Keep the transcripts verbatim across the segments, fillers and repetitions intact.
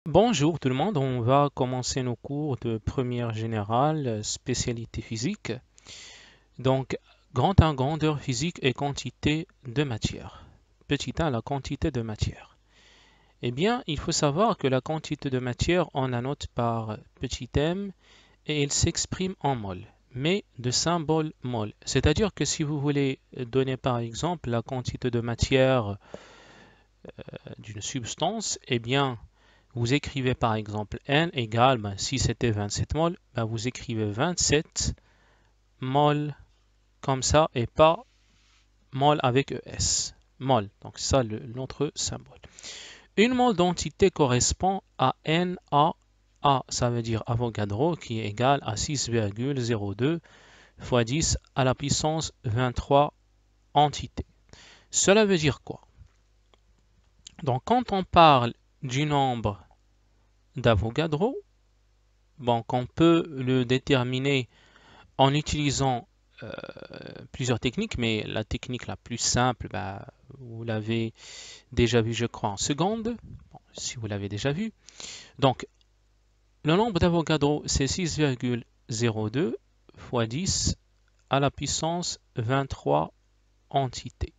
Bonjour tout le monde, on va commencer nos cours de première générale, spécialité physique. Donc, grand un, grandeur physique et quantité de matière. Petit un, la quantité de matière. Eh bien, il faut savoir que la quantité de matière, on la note par petit m et elle s'exprime en mol, mais de symbole mol. C'est-à-dire que si vous voulez donner par exemple la quantité de matière d'une substance, eh bien, vous écrivez par exemple N égale, ben, si c'était vingt-sept mol, ben, vous écrivez vingt-sept mol comme ça et pas mol avec E S. Mol, donc ça le, notre symbole. Une mol d'entité correspond à N A A, ça veut dire Avogadro, qui est égal à six virgule zéro deux fois dix à la puissance vingt-trois entités. Cela veut dire quoi? Donc quand on parle du nombre d'Avogadro, bon, on peut le déterminer en utilisant euh, plusieurs techniques, mais la technique la plus simple, bah, vous l'avez déjà vu, je crois, en seconde, bon, si vous l'avez déjà vu. Donc, le nombre d'Avogadro, c'est six virgule zéro deux fois dix à la puissance vingt-trois entités.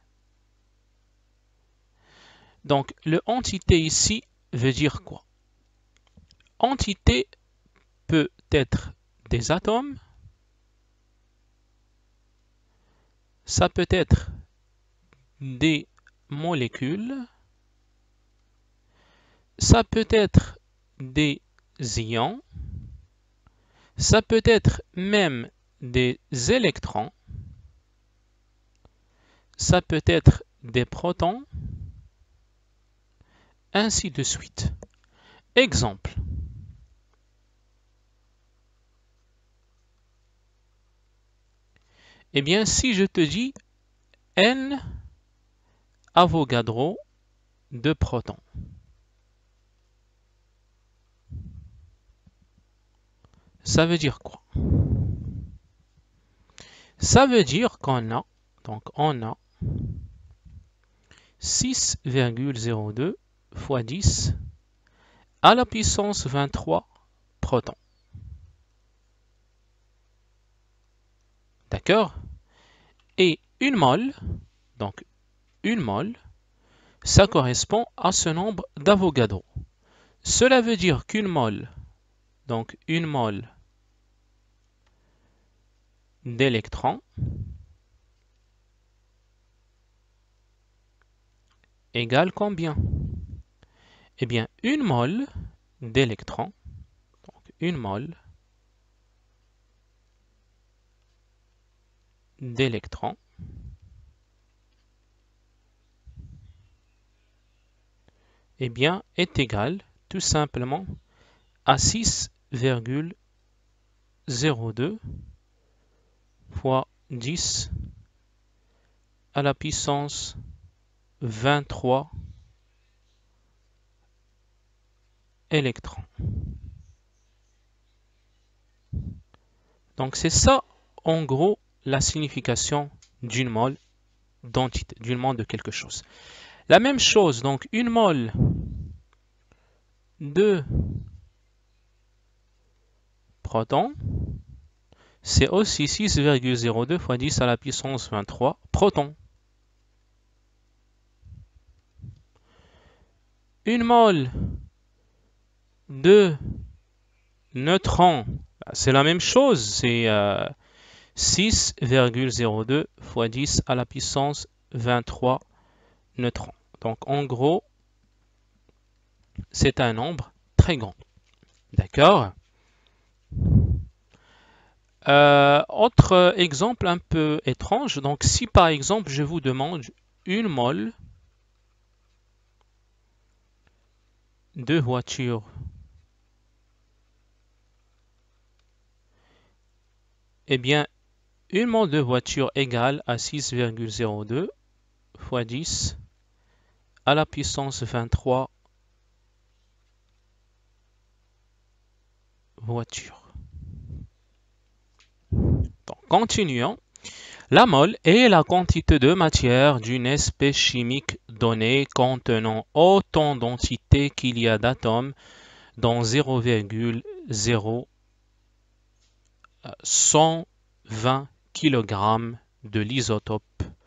Donc, le entité ici veut dire quoi? Entité peut être des atomes, ça peut être des molécules, ça peut être des ions, ça peut être même des électrons, ça peut être des protons, ainsi de suite. Exemple. Eh bien, si je te dis N Avogadro de protons, ça veut dire quoi? Ça veut dire qu'on a, donc on a six virgule zéro deux fois dix à la puissance vingt-trois protons. D'accord? Et une mole, donc une mole, ça correspond à ce nombre d'Avogadro. Cela veut dire qu'une mole, donc une mole d'électrons, égale combien? Eh bien, une mole d'électrons, donc une mole d'électrons, eh bien, est égale tout simplement à six virgule zéro deux fois dix à la puissance vingt-trois électrons. Donc c'est ça, en gros, la signification d'une mole d'entité, d'une mole de quelque chose. La même chose, donc une mole de protons, c'est aussi six virgule zéro deux fois dix à la puissance vingt-trois protons. Une mole de neutrons, c'est la même chose, c'est euh, six virgule zéro deux fois dix à la puissance vingt-trois neutrons. Donc en gros, c'est un nombre très grand. D'accord? euh, Autre exemple un peu étrange, donc si par exemple je vous demande une mole de voiture, eh bien une mole de voiture égale à six virgule zéro deux fois dix à la puissance vingt-trois voitures. Donc, continuons. La mole est la quantité de matière d'une espèce chimique donnée contenant autant d'entités qu'il y a d'atomes dans zéro virgule zéro cent vingt kilogrammes de l'isotope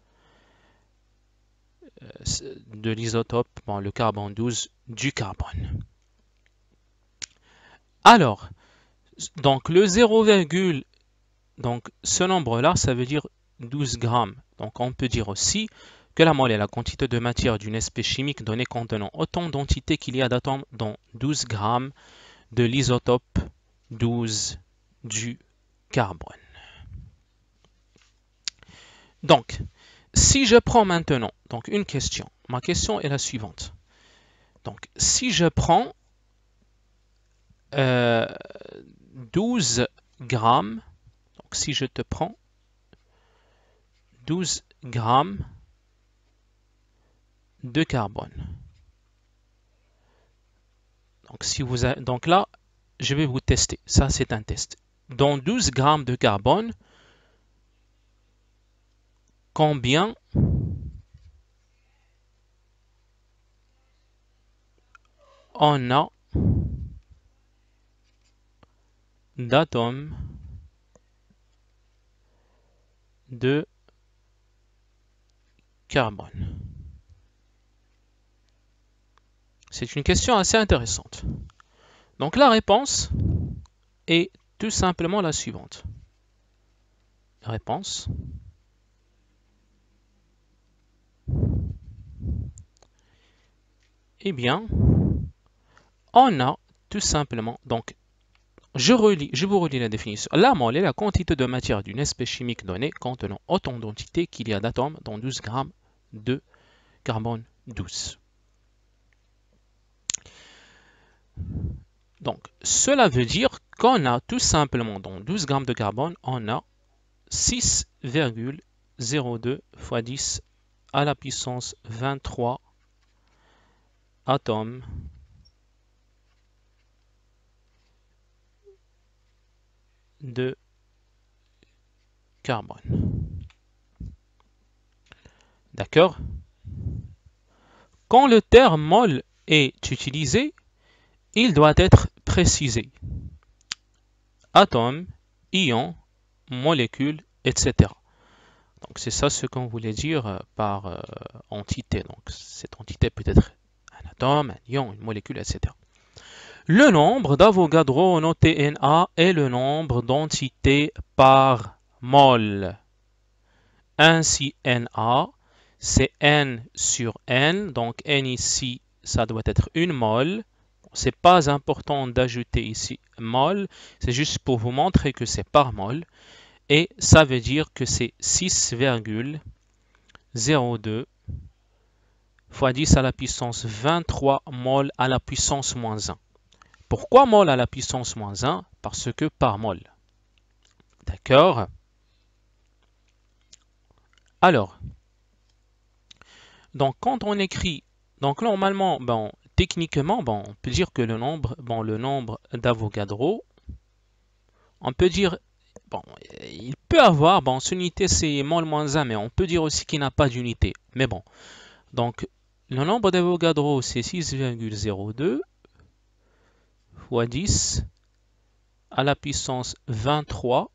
de l'isotope, bon, le carbone douze du carbone. Alors, donc le zéro, donc ce nombre-là, ça veut dire douze grammes. Donc on peut dire aussi que la mole est la quantité de matière d'une espèce chimique donnée contenant autant d'entités qu'il y a d'atomes dans douze grammes de l'isotope douze du carbone. Donc, si je prends maintenant donc une question, ma question est la suivante. Donc, si je prends euh, douze grammes, donc si je te prends douze grammes de carbone. Donc, si vous avez, donc là, je vais vous tester. Ça, c'est un test. Dans douze grammes de carbone, combien on a d'atomes de carbone? C'est une question assez intéressante. Donc la réponse est tout simplement la suivante. Réponse. Eh bien, on a tout simplement, donc je, relis, je vous relis la définition. La mole est la quantité de matière d'une espèce chimique donnée contenant autant d'entités qu'il y a d'atomes dans douze grammes de carbone douze. Donc, cela veut dire qu'on a tout simplement dans douze grammes de carbone, on a six virgule zéro deux fois dix à la puissance vingt-trois atomes de carbone. D'accord? Quand le terme mole est utilisé, il doit être précisé. Atome, ion, molécule, et cetera. Donc c'est ça ce qu'on voulait dire par euh, entité. Donc cette entité peut être un atome, un ion, une molécule, et cetera. Le nombre d'Avogadro noté N A est le nombre d'entités par mole. Ainsi N A, c'est N sur N. Donc N ici, ça doit être une mole. C'est pas important d'ajouter ici mol, c'est juste pour vous montrer que c'est par mol. Et ça veut dire que c'est six virgule zéro deux fois dix à la puissance vingt-trois mol à la puissance moins un. Pourquoi mol à la puissance moins un? Parce que par mol. D'accord? Alors, donc quand on écrit, donc normalement, bon, techniquement, bon, on peut dire que le nombre, bon, le nombre d'Avogadro, on peut dire, bon, il peut avoir, bon, son unité c'est mol moins un, mais on peut dire aussi qu'il n'a pas d'unité. Mais bon, donc le nombre d'Avogadro c'est six virgule zéro deux fois dix à la puissance vingt-trois,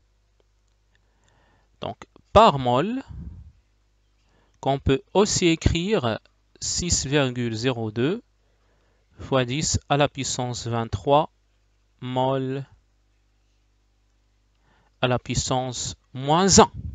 donc par mol, qu'on peut aussi écrire six virgule zéro deux fois dix à la puissance vingt-trois mol à la puissance moins un.